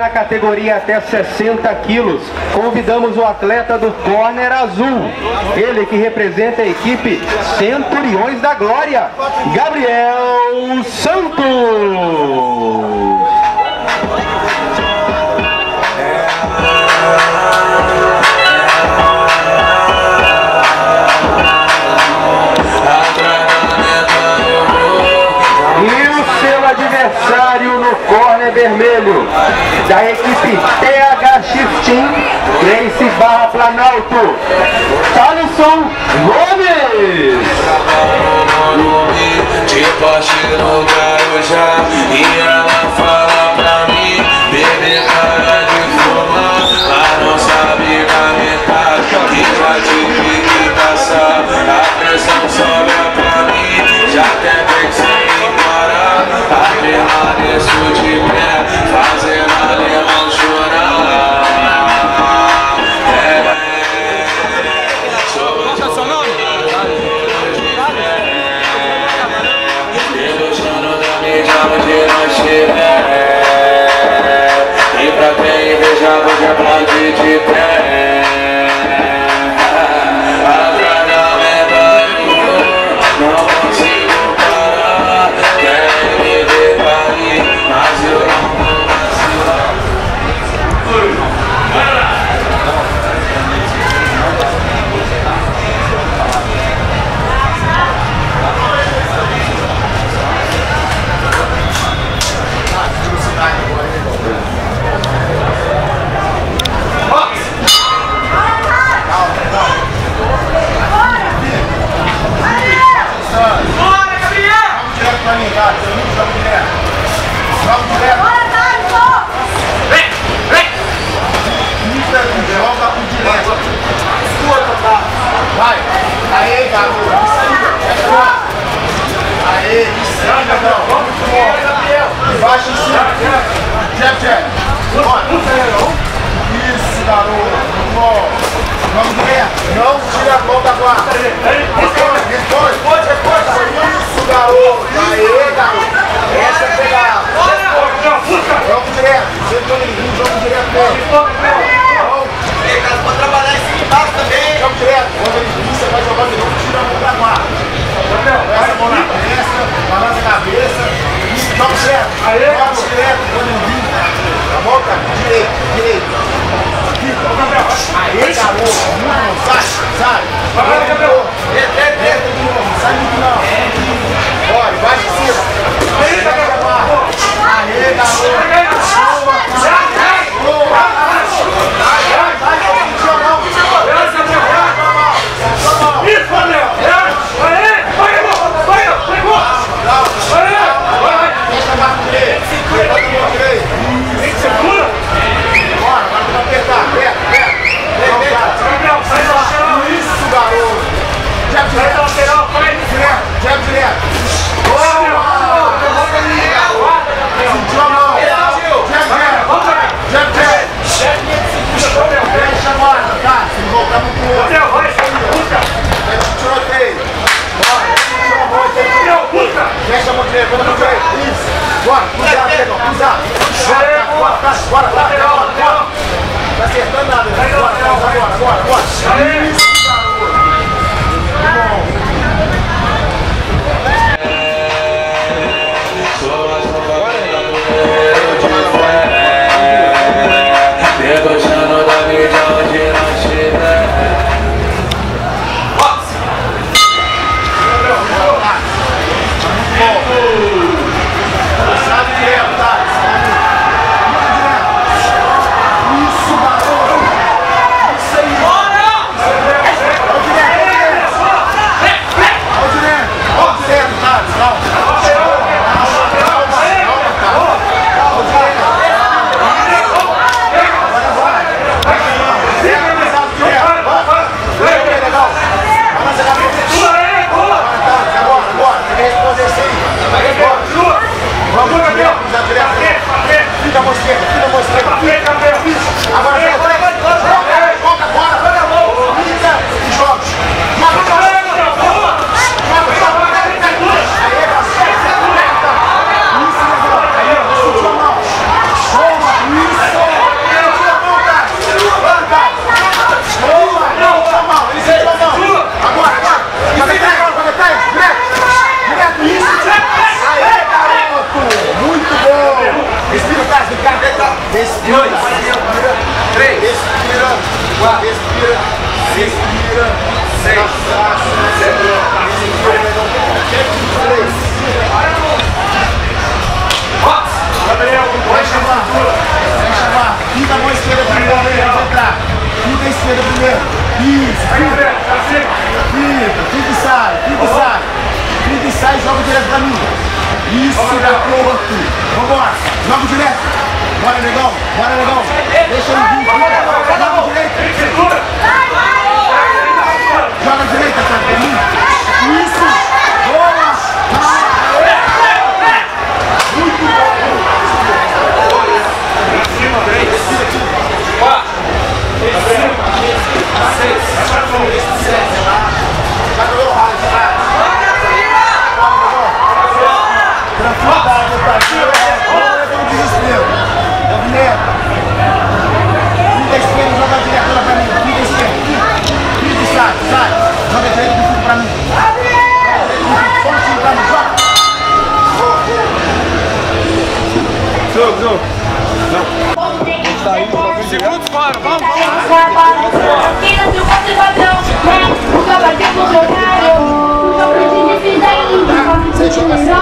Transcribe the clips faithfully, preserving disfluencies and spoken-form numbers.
na categoria até sessenta quilos, convidamos o atleta do corner azul, ele que representa a equipe Centuriões da Glória, Gabriel Santos. Adversário no corner vermelho da equipe T H X Team, Gracie Barra Planalto, Talyson Gomes. De poste no Guarujá, e ela fala pra mim, bebê, cara de fumar, mas não sabe na metade que já tive que passar. A pressão sobe pra mim, já até pensei em parar. Permaneço de pé, fazendo alemão chorar. É, sou o seu nome? Ilusionando da mídia onde não estiver. E pra quem inveja, hoje aplaude de pé. A draga me dá, não consigo parar. Quer me ver cair, mas eu não vou vacilar. Vai! Aê, garoto! Isso aí! Aê, isso aí, Gabriel! Vamos pro Gabriel! Embaixo em cima! Jab, jab! Isso, garoto! Vamos direto! Não tira a mão da guarda! Responde, responde! Isso, garoto! Aê, garoto! Essa é pegada! Vamos direto! Vamos direto mesmo! Pode trabalhar em cima e embaixo também! Vamos direto! Quando ele vir, você vai jogar de novo, tira a mão da guarda! Pega a mão na testa, balança a cabeça, joga direto! Joga direto quando ele vir! Tá bom, cara? Direito, direito! Aê, garoto! Muito, sai, sai! Vai, Gabriel! Entra de novo, não sai muito não! Bora, vai de cima! Aê, garoto! Boa! Boa! Isso, Gabriel! Aê! Vai, irmão! Vai, pegou! Aê! Vai! Deixa a barra no meio! Levanta o meu direito! Segura! Bora, agora tem que apertar! Aperta, aperta! Gabriel, sai do chão! Isso, garoto! Jab direto! Sai da lateral, vai! Direto! Jab direto! Boa! Sentiu a mão! Jab direto! Jab direto! Deixa a guarda, tá? Se voltar muito pro outro! Vai, puta! Tiroteio! Bora! Tira a mão e tem que... Fecha a mão direita, vamos no direito! Isso! Bora! Cruzar, Pedro! Cruzar! Bora, bora, bora! Bora, bora! Não tá acertando nada! Bora, bora, bora, bora! Isso, garoto! Debochando da mídia onde não estiver. Boxe! Sabe direto, tá? Isso, garoto! Isso aí! Bora! Gabriel, vai chamar. Vai chamar. Quinta mão esquerda primeiro, vamos entrar. Quinta esquerda primeiro. Isso, quinta. Quinta, quinta e sai, quinta e sai. Quinta e sai e joga direto pra mim. Isso, garoto. Vambora, joga direto. Bora, negão, bora, negão. Deixa ele vir. Joga direito. Joga direita, cara, pra mim. Isso, boa. Muito bom. Segundos fora, vamos, vamos! Quem não tem o poder padrão, né? O combate é funcionário. O que eu preciso fiz ainda. Você joga assim?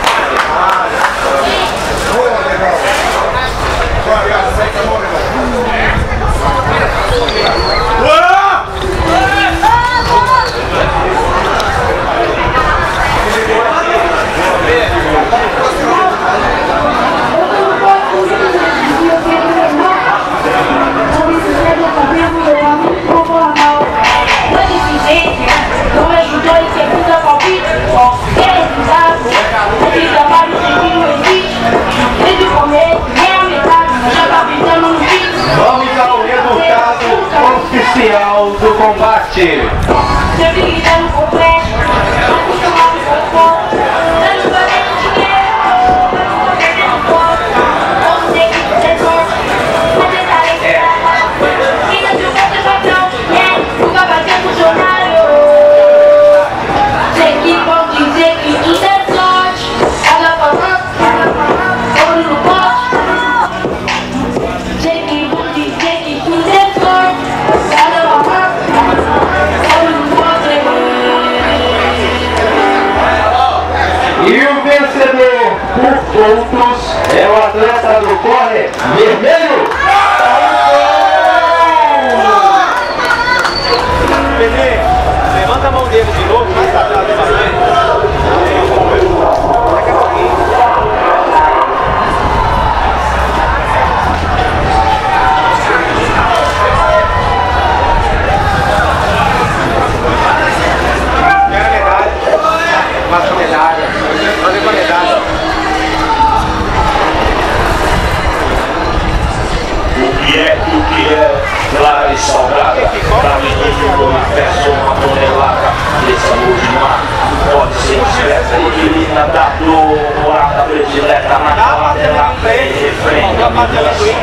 Boa, oficial do combate. Seu vídeo é no completo, acostumado com o ponto, dando valendo dinheiro, dando perdendo foto, como sei que você torce, mas tentar evitar. Quem não viu você patrão, é, nunca vai ser funcionário. Sei que vão dizer que isso é sorte, cada falando, cada falando, ouro no pote. Sei que vão dizer que isso é sorte, cada falando, cada falando, ouro no pote. E o vencedor por pontos é o atleta do corner vermelho. Bebê, levanta a mão dele de novo, mais pra trás, pra frente. Daqui a pouquinho. Quero a medalha. Passa a medalha. Olha com a medalha. O que é, o que é, clara e salgada, pra menino uma pessoa, uma tonelada, desse amor de mar, pode ser discreta, equilina da dor, morada predileta, na cala dela, bem refrém,